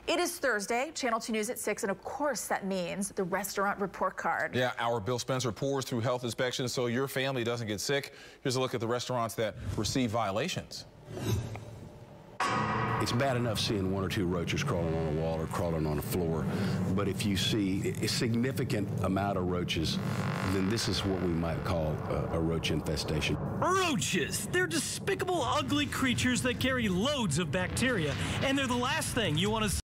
It is Thursday, Channel 2 News at 6, and of course that means the restaurant report card. Yeah, our Bill Spencer pours through health inspections so your family doesn't get sick. Here's a look at the restaurants that receive violations. It's bad enough seeing one or two roaches crawling on a wall or crawling on a floor, but if you see a significant amount of roaches, then this is what we might call a roach infestation. Roaches! They're despicable, ugly creatures that carry loads of bacteria, and they're the last thing you want to see.